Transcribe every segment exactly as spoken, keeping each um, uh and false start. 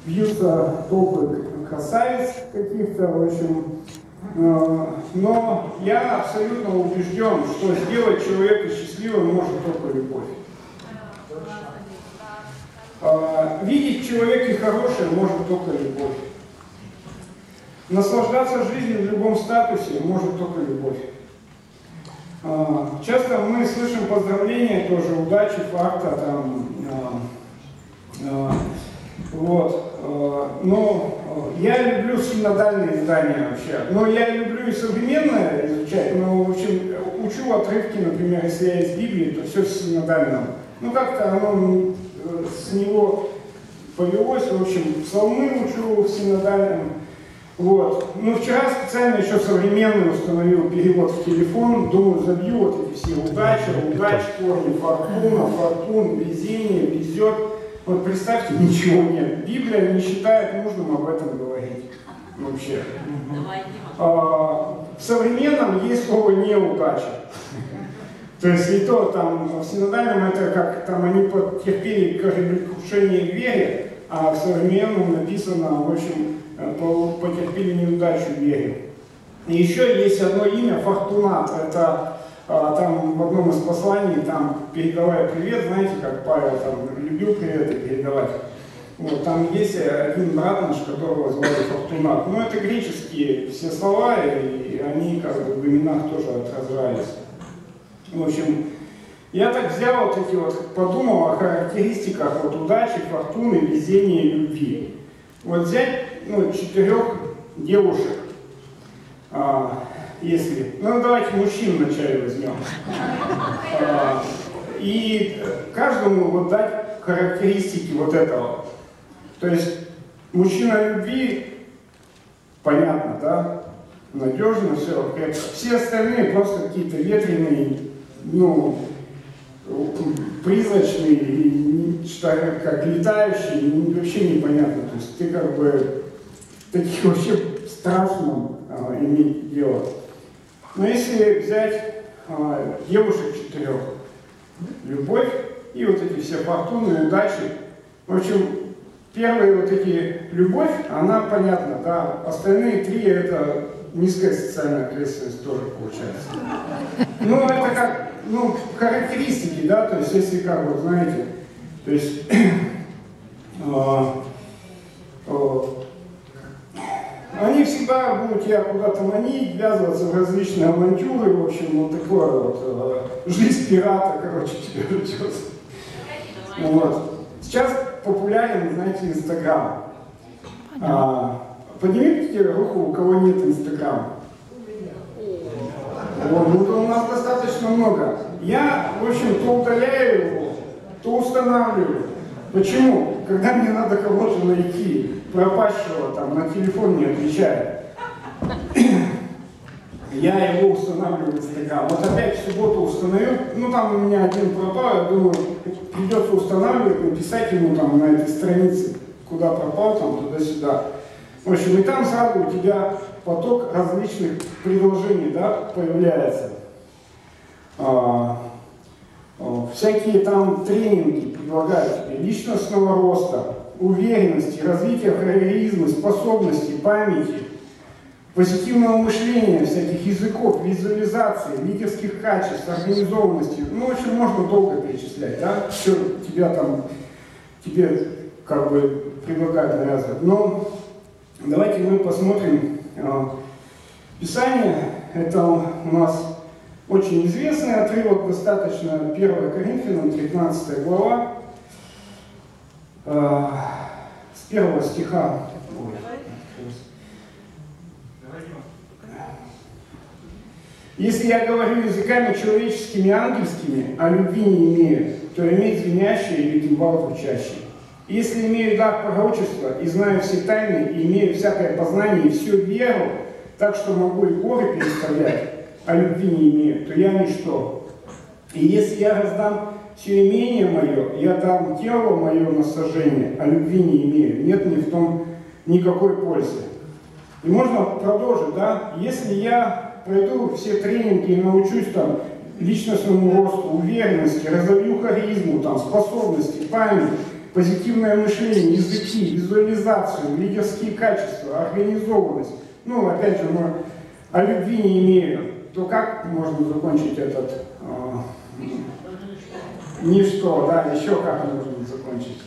бьются толпы красавиц каких-то, в общем. Но я абсолютно убежден, что сделать человека счастливым может только любовь. Видеть в человеке хорошее может только любовь. Наслаждаться жизнью в любом статусе может только любовь. Часто мы слышим поздравления, тоже удачи, факта, там, вот. Но я люблю синодальные издания вообще. Но я люблю и современное изучать, но, в общем, учу отрывки, например, если я из Библии, то все синодальное. Ну, как-то оно с него повелось, в общем, псалмы учу в синодальном. Вот. Ну, вчера специально еще современный установил перевод в телефон, думаю, забью вот эти все удачи, удачи, корни, фортуна, фортун, везение, везет. Вот представьте, ничего нет. Библия не считает нужным об этом говорить. Вообще. А, в современном есть слово неудача. То есть и то там в синодальном это как там они потерпели кораблекрушение в вере, а в современном написано, в общем, потерпели неудачу в вере. И еще есть одно имя, Фортунат. Это а, там в одном из посланий, там передавая привет, знаете, как Павел там любил приветы передавать. Вот, там есть один брат наш, которого звали Фортунат. Но это греческие все слова, и они как бы в именах тоже отражались. В общем, я так взял вот эти вот, подумал о характеристиках вот удачи, фортуны, везения и любви. Вот взять, ну, четырех девушек, а, если, ну, давайте мужчин вначале возьмем, а, и каждому вот дать характеристики вот этого. То есть мужчина любви, понятно, да, надежно, все, крепко. Все остальные просто какие-то ветреные, ну, призрачные, что, как летающие, вообще непонятно. То есть ты как бы таких вообще страшно а, иметь дело. Но если взять а, девушек четырех, любовь и вот эти все фортуны, удачи, в общем, первые вот эти любовь, она понятна, да, остальные три это низкая социальная ответственность тоже получается. Ну, это как, ну, характеристики, да, то есть, если как вот, знаете, то есть, э, э, они всегда будут тебя куда-то манить, ввязываться в различные авантюры, в общем, вот такое вот, э, жизнь пирата, короче, тебе ждет. Вот. Сейчас популярен, знаете, Инстаграм. А, поднимите руку, у кого нет Инстаграма. Вот, ну, у нас достаточно много. Я, в общем, то удаляю его, то устанавливаю. Почему? Когда мне надо кого-то найти, пропащего там на телефон не отвечает, я его устанавливаю в Инстаграм. Вот опять в субботу установил, ну там у меня один пропал, я думаю, придется устанавливать, написать ему там на этой странице, куда пропал, там туда-сюда. В общем, и там сразу у тебя поток различных предложений, да, появляется. А, а, всякие там тренинги предлагают тебе личностного роста, уверенности, развития харизмы, способностей, памяти, позитивного мышления, всяких языков, визуализации, лидерских качеств, организованности. Ну, в общем, можно долго перечислять, да, что тебя там, тебе как бы предлагают навязывать. Но давайте мы посмотрим э, Писание. Это у нас очень известный отрывок, достаточно, первое Коринфянам, тринадцатая глава, э, с первого стиха. Если я говорю языками человеческими и ангельскими, а любви не имею, то иметь звенящее или кимвал звучащий. Если имею дар пророчества и знаю все тайны, и имею всякое познание и всю веру, так что могу и горы переставлять, а любви не имею, то я ничто. И если я раздам все имение мое, я дам тело мое на сожжение, а любви не имею, нет ни в том никакой пользы. И можно продолжить, да? Если я пройду все тренинги и научусь там личностному росту, уверенности, разовью харизму, там, способности, память, позитивное мышление, языки, визуализацию, лидерские качества, организованность. Ну, опять же, мы о любви не имеем, то как можно закончить этот э, ничто, да, еще как можно закончить?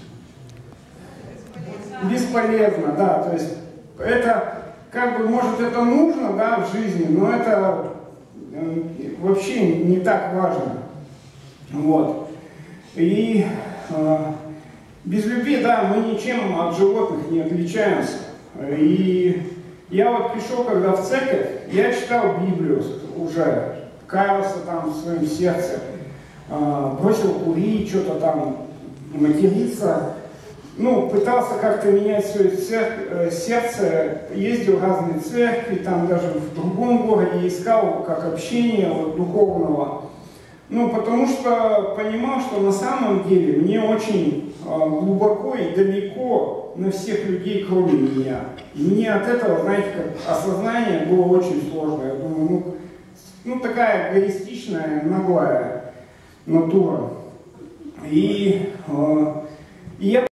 Бесполезно, да, то есть это, как бы, может, это нужно, да, в жизни, но это э, вообще не так важно. Вот. И э, без любви, да, мы ничем от животных не отличаемся. И я вот пришел, когда в церковь, я читал Библию уже, каялся там в своем сердце, э, бросил курить, что-то там, материться. Ну, пытался как-то менять свое сердце, ездил в разные церкви, там даже в другом городе искал как общение вот, духовного. Ну, потому что понимал, что на самом деле мне очень э, глубоко и далеко на всех людей, кроме меня. И мне от этого, знаете, как осознание было очень сложно. Я думаю, ну, ну такая эгоистичная, наглая натура. И, э, и я